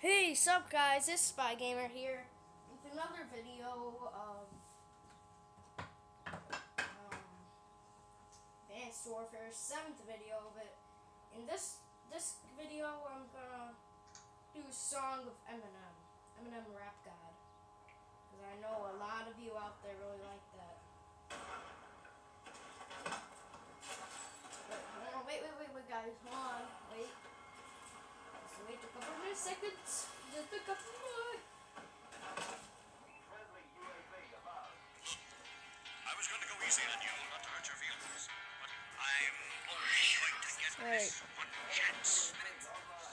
Hey, sup guys, it's Spy Gamer here with another video of Advanced Warfare 7th video, but in this video I'm gonna do a song of Eminem Rap God, because I know a lot of you out there really like that. But hold on, wait guys, hold on, wait. Just wait a couple more seconds. Just a couple more. I was going to go easy on you, not to hurt your feelings, but I'm only going to get this one chance. 6 minutes.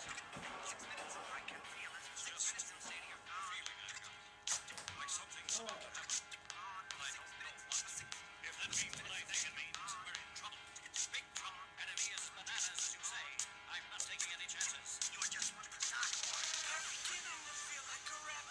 I can feel it. Just a feeling I got. Like something's about to happen. But I don't know what. If that means what I think it means, we're in trouble. It's big trouble. Enemy is bananas, as you say. I'm not taking any chances. You're just one facade. I'm beginning to feel like a rap.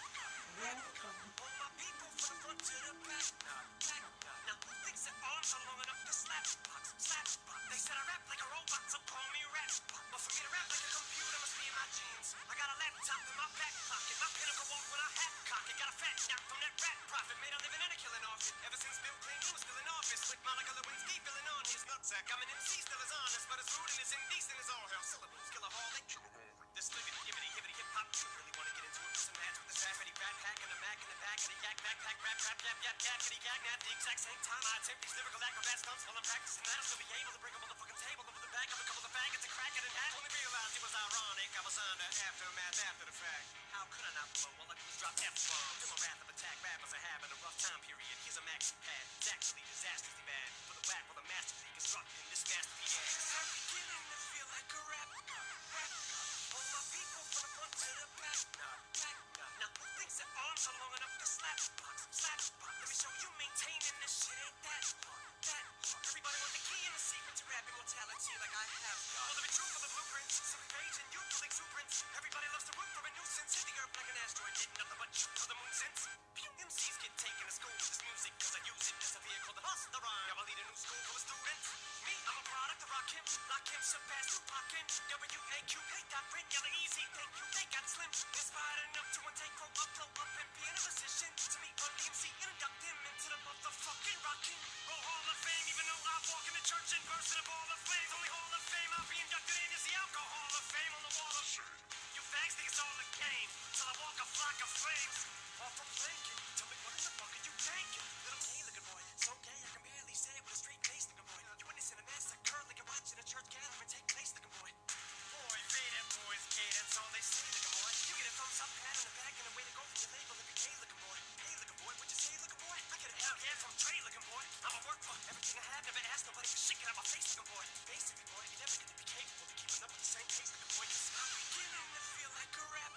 All my people from the front to the back. Now who thinks their arms are long enough to slap? They said I rap like a robot, so call me rap. But for me to rap like a computer must be in my genes. I got a laptop in my back pocket. My pinnacle walk when I hat cock it. Got a fat knock from that rat profit. Made a living and a killing off it. Ever since Bill Clinton was still in office. With Monica Lewinsky filling on his nutsack. I'm an MC, still as honest, but as rude and as indecent as all hell. Syllables, killaholic. This living, hibbity, hip hop. You really want to get into it with some match with this rapidy rat pack and a Mac in the back of the yak backpack rap yap yakety yak at the exact same time I attempt these lyrical acrobat stunts while I'm practicing that I'll still be able to bring a motherfucking table over the back of a couple of faggots and crack it in half. Only realized it was ironic. I was under aftermath after the fact. How could I not blow? All I do is drop F-bombs. In my wrath of attack, rappers are having a rough time period. Here's a maxi pad. It's actually disastrously bad. For the whack while the masterfully constructing this masterpiece. I'm beginning to feel like a rap. All my people from the front to the back. Now who thinks their arms are long enough to slap? Let me show you maintaining this shit ain't that hard. Everybody want the key and the secret to rap immortality like I have got. Well, to be true for the blueprints, silly rage and youthful exuberance. Everybody loves to root for a nuisance. Hit the earth like an asteroid, did nothing but shoot for the moon since. MCs get taken to school with this music, cause I use it as a vehicle to bust the rhyme. Y'all lead a new school for a student. Me, I'm a product of Rakim, Lakim, Shabazz, Tupac, and W-A-Q, hate that print, yelling easy, thank you, they got slim. Inspired enough to take quote, upload up and be in a position to meet Run DMC and induct him into the motherfucking Rockin' Roll Hall of Fame. Even though I walk in the church and burst in a ball of flames, only Hall of Fame I'll be inducted in is the Alcohol of Fame on the wall of shame. You fags think it's all a game till I walk a flock of flames off from blanket. Tell me what in the fuck are you thinking? Little gay looking boy, so gay I can barely say it with a straight face looking boy. You witnessing a massacre like you're watching a church gathering take place looking boy. Boy, that boy's gay, that's all they say looking boy. You get a thumbs up, pat on the back, and a way to go from your label if you're gay looking boy. Hey looking boy, what you say looking boy? I get a hell yeah from Trey looking boy. I'm a work for everything I have, never asked nobody for shit get out my face looking boy. Basically boy, you never get to be capable of keeping up with the same pace looking boy. I'm beginning to feel like a rap.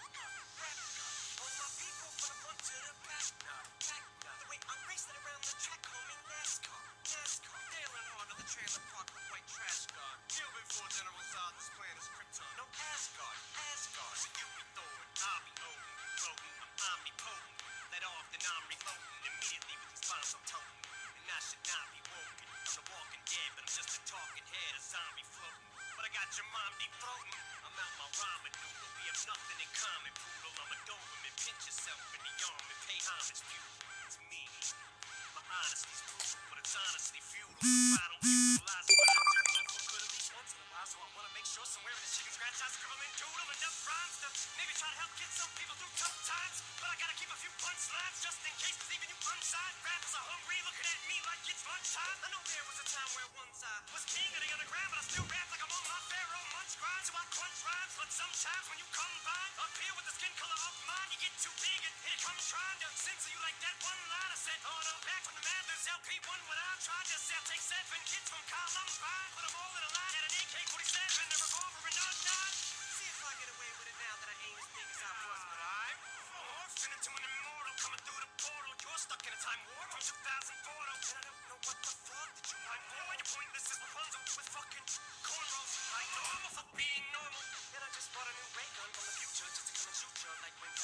All my people from the front to the back. The way I'm racing around the track, call me NASCAR. Dale Earnhardt on the trailer park with white trash guard. Kill before General Zod, this plan is Krypton. No Asgard. So you be throwing, I'll be holding. Floating, I'm omnipotent. Let off, then I'm reloading. Immediately with these bombs I'm toting. And I should not be woken. I'm the walking dead, but I'm just a talking head, a zombie floating. But I got your mom defloating. I'm out my ramen noodle. We have nothing in common, poodle. I'm a Doberman. Pinch yourself in the arm and pay homage, pupil. It's me. My honesty's brutal, but it's honestly futile. If I don't utilize what I do, no for good at least once in a while. So I wanna make sure somewhere in the chicken scratch I scribble and doodle enough rhymes to maybe try to help get some people through tough times. But I gotta keep a few punchlines just in case, cause even you unsigned rappers are hungry looking at me like it's lunchtime. I know there was a time where one side was king of the underground, but I still rap like I'm on my pharaoh munch grind. So I crunch rhymes, but sometimes when you combine up here with the skin color of mine, you get too big and here it comes trying to censor you like that one line I said. Oh no, back from the Mathers LP1 when I tried to sell, take 7 kids from Columbine, put them all in a line at an AK-47, a revolver and a 9. See if I get away with it now that I ain't as big as I was, but I'm morphing into an immortal coming through the portal. You're stuck in a time warp from 2004, and I don't know what the fuck did you mind for. You're pointless as Rapunzel with fucking cornrows. Like normal for being normal. And I just bought a new ray gun from the future just to come and shoot you like when Diabetes made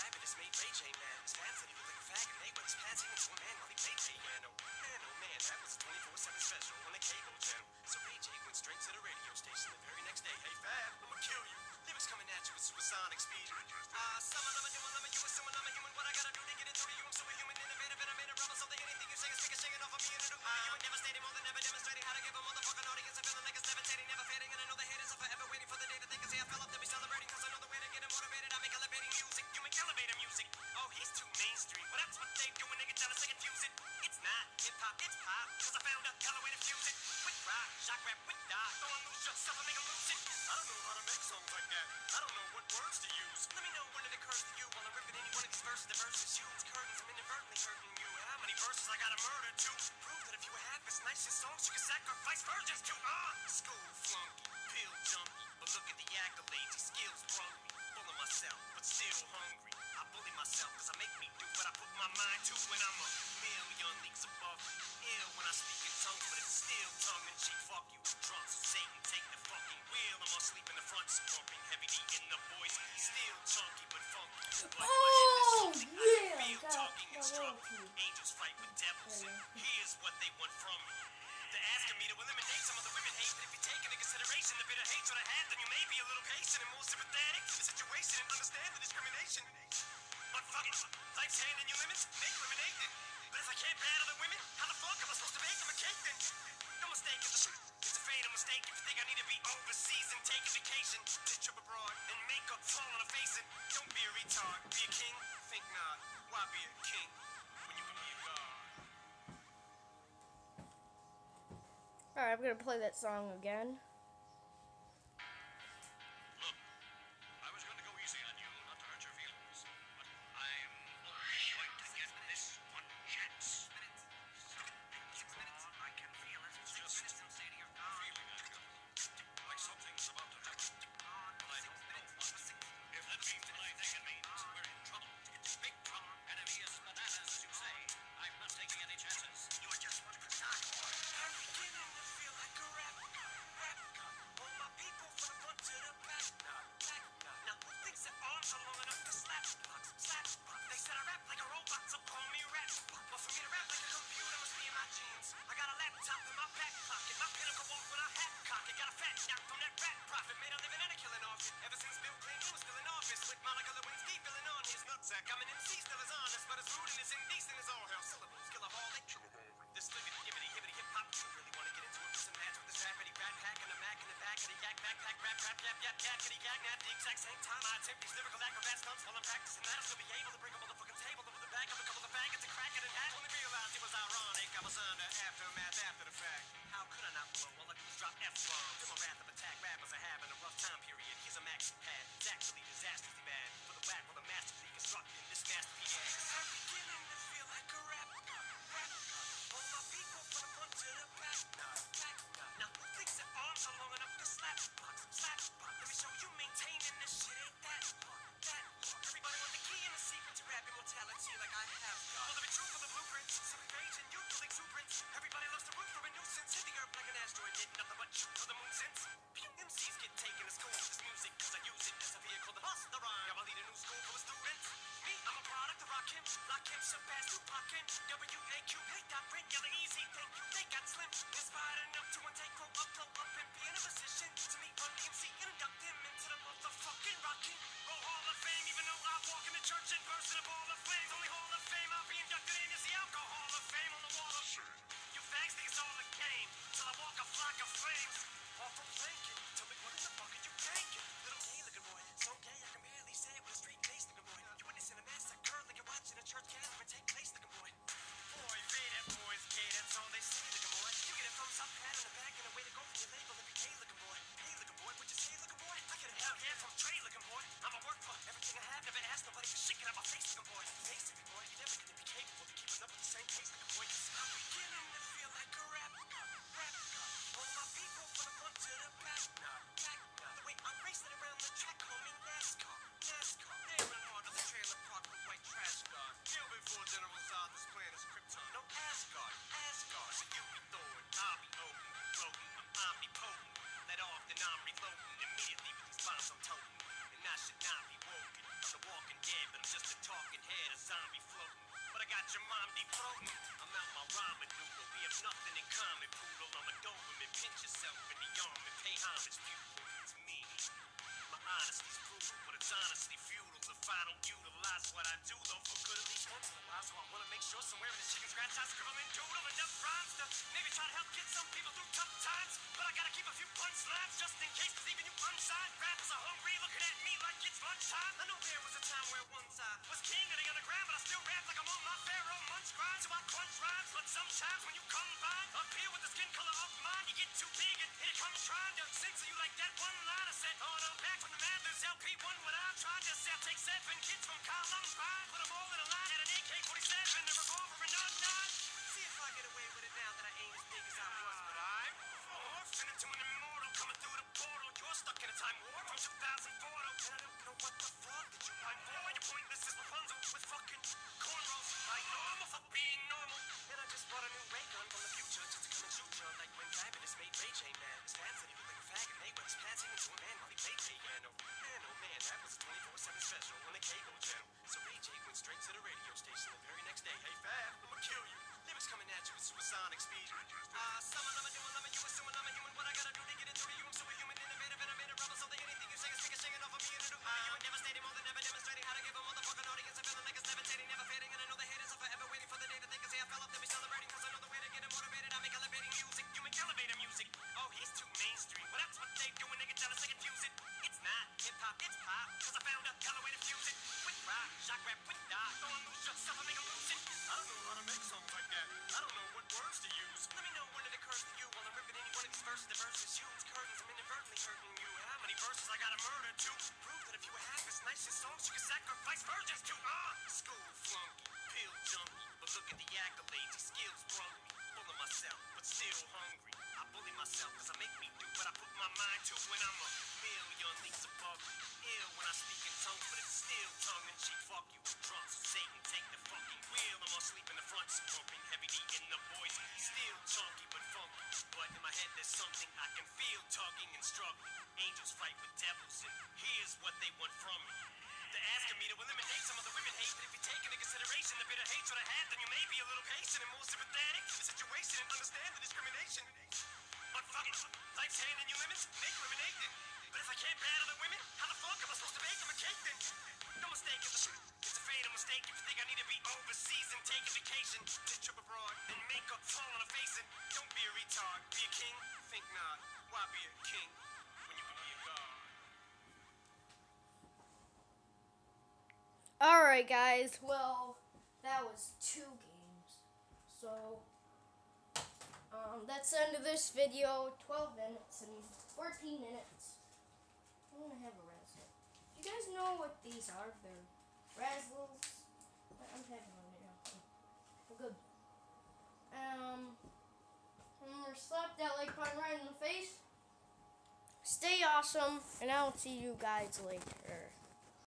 Ray J, man. His fans said he looked like a faggot. They wet his pants hanging to a man while he played piano. Man, oh man, that was a 24/7 special on the cable channel. So Ray J went straight to the radio station the very next day. Hey, Fab, I'ma kill you. Lyrics coming at you with supersonic speed. Some of them are doing, I'm a you assuming I'm a human. What I gotta do to get it through to you? I'm superhuman, innovative, and I made a rubber. Something, anything you say is singing off of me and it'll you. And devastating, more than ever demonstrating how to give a motherfucking audience a feeling like it's levitating, never fading. And I know the haters are forever waiting for the day that they can say I fell up to be celebrating. Cause I know the way to get them motivated. I make elevating music. You make elevator music. Oh, he's too mainstream. Well, that's what they do when they get jealous, they confuse it. It's not hip hop, it's pop. Cause I found a hella way to fuse it. With rock, shock rap, with dot. Don't lose yourself and make them lose it. I don't know how to make songs like that. I don't know what words to use. Let me know when it occurs to you while I'm ripping any one of these verses. The verses shoots curtains, I'm inadvertently hurting you. How many verses I gotta murder to prove that if you were half as nice as songs you could sacrifice virgins to? School flunky, pill junkie, but look at the accolades, these skills brung me. Full of myself, but still hungry. I bully myself cause I make me do what I put my mind to when I'm a million leagues above you. Ill when I speak in tongues, but it's still tongue in cheek. Fuck you, drunk, so Satan take the fucking wheel. I'm asleep in the front, pumping heavy D in the boys. Still chunky but funky. But Oh, yeah, feel got talking and strong. royalty. Angels fight with devils, and here's what they want from me. They're asking me to eliminate some of the women hate, but if you take into consideration the bitter hatred I had, then you may be a little patient and more sympathetic to the situation and understand the discrimination. But fuck it, life's handing you lemons, make lemonade then. But if I can't battle the women, how the fuck am I supposed to make them a cake then? No mistake, it's a fatal mistake if you think I need to be overseas and take a vacation to trip abroad and makeup fall on a face and don't be a retard, be a king, think not. Why be a king when you can be a god? Alright, I'm gonna play that song again. Look, I was going to go easy on you, not to hurt your feelings, but I'm only going to get this one chance. I can feel it. It's just a feeling I've got. Like something's about to happen, but I don't know what. If that means what I think it means, we're in trouble. Big trouble. Enemy is bananas, as you say. I'm not taking any chances. You're just one good time. I'm beginning to feel like a rap god. All my people from the front to the back. Now who thinks their arms are long enough to slap? They said I rap like a robot, so call me rap. But for me to rap like a computer must be in my genes. I got a laptop in my back pocket. My pinnacle walk when I hat cock it. Got a fat knock from that rat profit. Made a living and a killing off it. Ever since Bill Clinton was still in office. With Monica Lewinsky filling on his nutsack. I'm an MC, still as honest, but as rude and as indecent as all hell. Syllables, killaholic. This libbity, gibbity, hibbity, hip hop. You really want to get into it with some match with this rappity rat pack and a mac in the back of the yak backpack rap yap yakety yak at the exact same time. I attempt these lyrical acrobat stunts while I'm practicing that. I'll still be able to bring a motherfucking table over the back of a couple of faggots and crack it in half. Only realized it was ironic. I was under aftermath after the fact. How could I not blow? All I do is drop F-bombs. To my wrath of attack, rappers are having a rough time period. Here's a maxi pad. It's actually disastrously bad. For the whack while the masterfully constructed this masterpiece. I'm beginning to feel like a rap god. All my people from the front to the back. Now who thinks their arms are long enough to slap? Let me show you maintaining this shit ain't that hard. Everybody want the key and the secret to rap immortality like I have got. Well, to be true for the blueprints, silly rage and youthful exuberance. Everybody loves to root for a nuisance. Hit the earth like an asteroid, did nothing but shoot for the moon since. MCs get taken to school with this music, cause I use it as a vehicle to bust the rhyme. Now I lead a new school full of students. Me, I'm a product of Rakim, Lakim, Shabazz, Tupac, and W.A.Q. Hate that print, yelling easy, thank you, they got slim. Inspired enough to take quote up and be in a position to meet Run DMC and induct him into the motherfucking Rockin' Roll Hall of Fame. Even though I walk in the church and burst in a ball of flames, only Hall of Fame I'll be inducted in is the Alcohol of Fame on the wall of shame. You fags think it's all a game till I walk a flock of flames. Off from planking, tell me what in the fuck are you tanking? Little gay looking boy, so gay I can barely say it with a straight face looking boy. You witnessing a massacre like you're watching a church gathering take place looking boy. Boy, that boy's gay, that's all they say looking boy. You get a thumbs up, pat on the back, and a way to go from your label and be gay looking boy. Hey looking boy, what you say looking boy? I get a hell yeah from Trey looking boy. I'm a work for everything I have, never asked nobody for shit, get out my face looking boy. Basically boy, you're never gonna be capable of keeping up with the same pace looking boy. I'm beginning to feel like a rap god. All my people from noodles. If I don't utilize what I do, though, for good at least once in a while. So I want to make sure somewhere in the chicken scratch I scribble and doodle enough rhymes to maybe try to help get some people through tough times. But I gotta keep a few punchlines just in case, 'cause even you unsigned rappers are hungry, looking at me like it's lunchtime. I know there was a time where once I was king of the underground, but I still rap like I'm on my Pharaoh munch grind. So I crunch rhymes, but sometimes when you combine up here with the skin color of mine, you get too big and here it comes trying to censor you like that one line I said. Oh no, back from the Mathers LP1 when I tried to say I take 7 kids from Columbine, put them all in a line at an AK-47, a revolver and a 9. See if I get away with it now that I ain't as big as I was, but I'm morphing into an immortal coming through the portal. You're stuck in a time warp from 2004, and I don't know what the fuck did you mind for. You're pointless as Rapunzel with fucking cornrows. I normal for being normal, and I just brought a new ray gun from the future just to come and shoot you like when Diamondus made Ray J mad. His dad said he looked like a fag and they went his pants hanging to a man while he played piano. Man, oh man, that was a 24/7 special on the Kago channel. So Ray J went straight to the radio station the very next day. Hey Fab, I'ma kill you. Lyrics coming at you with supersonic speed. Some of them are doing, you assuming I'm a human. What I gotta do to get into you? I'm superhuman, innovative, and I made a rubber. So that anything you say is singing off of me and it'll you are devastating, more than ever demonstrating how to give a motherfucking audience a feeling like it's levitating, never fading. And I know the haters are forever waiting for the day that they can say I fell off, they'll be celebrating. 'Cause I know the way to get them motivated. I make elevating music. You make elevator music. Oh, he's too mainstream. Well, that's what they do when they get jealous, they confuse it. It's not hip-hop, it's pop. 'Cause I found a hella way to fuse it. With rock, shock rap, with dot. Don't lose yourself, I make them lose it. I don't know how to make songs like that. I don't know what words to use. Let me know when it occurs to you while I'm ripping any one of these verses. The verses use curtains, I'm inadvertently hurting you. How many verses I gotta murder to prove that if you were half as nice as songs, you could sacrifice virgins to? School flunky, pill junkie, but look at the accolades, these skills brung me. Full of myself, but still hungry. I bully myself 'cause I make me do what I put my mind to when I'm a million leagues above you. Ill when I speak in tongues, but it's still tongue-in-cheek. Fuck you, drunk, so Satan take the fucking wheel. I'm asleep in the front, pumping heavy D in the boys. Still chunky but funky, but in my head there's something I can feel tugging and struggling. Angels fight with devils, and here's what they want from me. They're asking me to eliminate some of the women hate, but if you take into consideration the bitter hatred I had, then you may be a little patient and more sympathetic to the situation and understand the discrimination. But fuck it, life's handing you lemons, make lemonade then. But if I can't battle the women, how the fuck am I supposed to bake them a cake then? No mistake, it's a fatal mistake if you think I need to be overseas and take a vacation. Just trip abroad and makeup fall on a face and don't be a retard. Be a king? Think not. Why be a king when you can be a god? Alright guys, well, that was 2 games. So, that's the end of this video. 12 minutes and 14 minutes. I'm gonna have a razzle. Do you guys know what these are? They're razzles. I'm having one now. Well, good. Remember, slap that like button right in the face. Stay awesome, and I'll see you guys later.